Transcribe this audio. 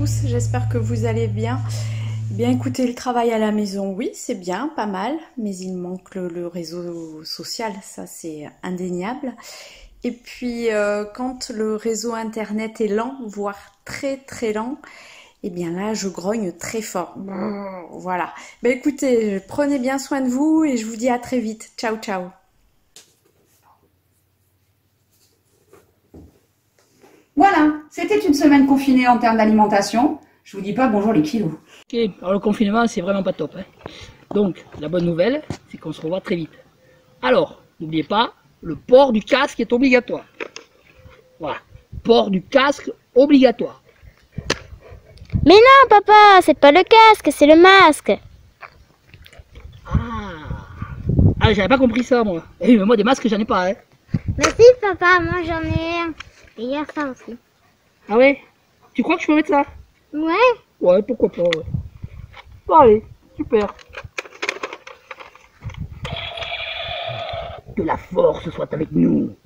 tous, j'espère que vous allez bien. Bien écoutez, le travail à la maison, oui, c'est bien, pas mal, mais il manque le réseau social, ça c'est indéniable. Et puis quand le réseau internet est lent, voire très très lent, eh bien là je grogne très fort. Voilà. Ben écoutez, prenez bien soin de vous et je vous dis à très vite. Ciao ciao. Voilà, c'était une semaine confinée en termes d'alimentation. Je vous dis pas bonjour les kilos. Ok, alors le confinement, c'est vraiment pas top, hein. Donc, la bonne nouvelle, c'est qu'on se revoit très vite. Alors, n'oubliez pas, le port du casque est obligatoire. Voilà, port du casque obligatoire. Mais non, papa, c'est pas le casque, c'est le masque. Ah, j'avais pas compris ça, moi. Eh, mais moi, des masques, j'en ai pas, hein. Merci, papa, moi j'en ai un. Et hier, ça aussi. Ah ouais? Tu crois que je peux mettre ça? Ouais. Ouais, pourquoi pas, ouais. Bon, allez, super. Que la force soit avec nous.